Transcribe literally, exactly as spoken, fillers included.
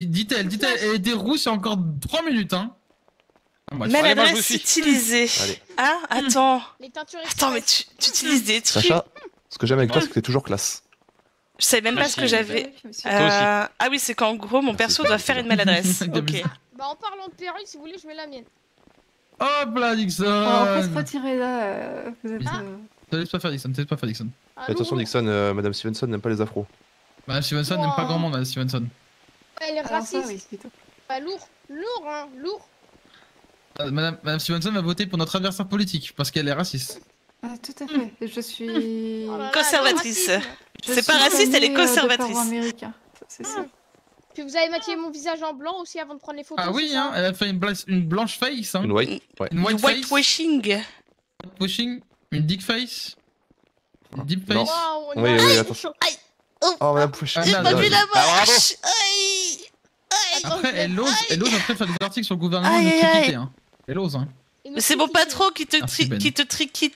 Dit-elle, dit-elle, elle était rousse il y a encore trois minutes, hein. Ah, moi, Même Allez, moi, je vous adresse suis. utilisée. Allez. Ah, attends. Les teintures Attends, mais express. tu, tu utilises des trucs. Sacha, ce que j'aime avec toi, c'est que t'es toujours classe. Je savais même pas ce que Merci. j'avais. Oui, monsieur. Toi aussi. Euh, ah oui, c'est qu'en gros, mon perso doit faire une maladresse. Ok. Bah en parlant de perruque, si vous voulez, je mets la mienne. Hop là, Dixon. Oh, on peut se retirer là. euh, Vous êtes. Ah. euh, Te laisse pas faire Dixon, te laisse pas faire Dixon. Ah, Attention, lourd. Dixon, euh, Madame Stevenson n'aime pas les afros. Madame Stevenson n'aime pas grand monde, Madame Stevenson. Elle est Alors ça, raciste. oui, plutôt. Bah lourd, lourd, hein, lourd. Euh, Madame, Madame Stevenson va voter pour notre adversaire politique parce qu'elle est raciste. Ah, tout à fait. Je suis. Oh là là, Conservatrice. le racisme. je C'est pas suis raciste, elle est née, euh, de conservatrice. parents américains. Ça, c'est sûr. Puis vous avez maquillé mon visage en blanc aussi avant de prendre les photos. Ah oui, c'est ça hein, elle a fait une, bla- une blanche face, hein. Une white. Ouais. Une Du white face. whitewashing. Pushing, une dick face. Une deep Non. face. Waouh, Oui, non. oui, attention. Oh, Madame Push. Ah, J'ai non, pas non, vu non. la Ah, bravo. marche. Aïe. Aïe. Après, elle ose, elle ose après faire des articles sur le gouvernement et Aïe, nous aïe, critiquer, aïe. hein. Elle ose, hein. Et nous Mais c'est mon critiquer. patron qui te, Merci, tri- Ben. qui te tri- qui